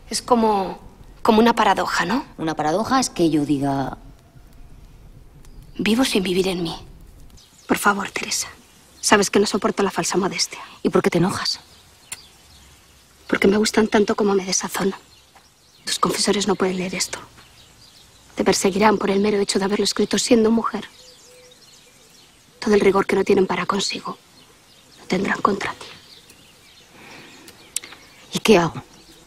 Es como una paradoja, ¿no? Una paradoja es que yo diga... Vivo sin vivir en mí. Por favor, Teresa. Sabes que no soporto la falsa modestia. ¿Y por qué te enojas? Porque me gustan tanto como me desazonan. Tus confesores no pueden leer esto. Te perseguirán por el mero hecho de haberlo escrito siendo mujer. Todo el rigor que no tienen para consigo lo tendrán contra ti. ¿Y qué hago?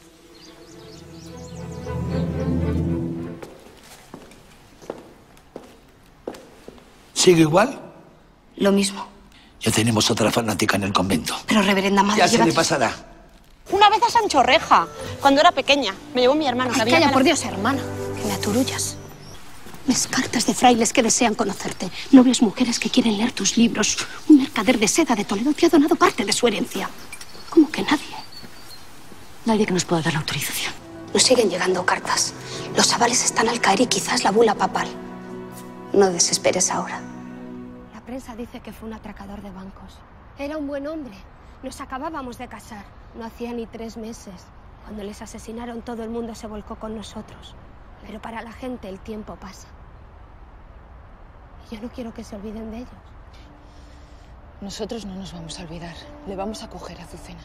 ¿Sigue igual? Lo mismo. Ya tenemos otra fanática en el convento. Pero, reverenda madre, Ya se le pasará. Una vez a Sancho Reja, cuando era pequeña. Me llevó mi hermano. Ay, calla, por Dios, hermana. Que me aturullas. Ves cartas de frailes que desean conocerte. Nobles mujeres que quieren leer tus libros. Un mercader de seda de Toledo te ha donado parte de su herencia. ¿Cómo que nadie? Nadie que nos pueda dar la autorización. Nos siguen llegando cartas. Los avales están al caer y quizás la bula papal. No desesperes ahora. La prensa dice que fue un atracador de bancos. Era un buen hombre. Nos acabábamos de casar. No hacía ni 3 meses. Cuando les asesinaron, todo el mundo se volcó con nosotros. Pero para la gente el tiempo pasa. Y yo no quiero que se olviden de ellos. Nosotros no nos vamos a olvidar. Le vamos a coger a Azucena.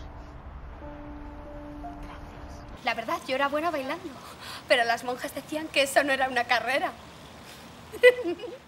La verdad, yo era buena bailando. Pero las monjas decían que eso no era una carrera.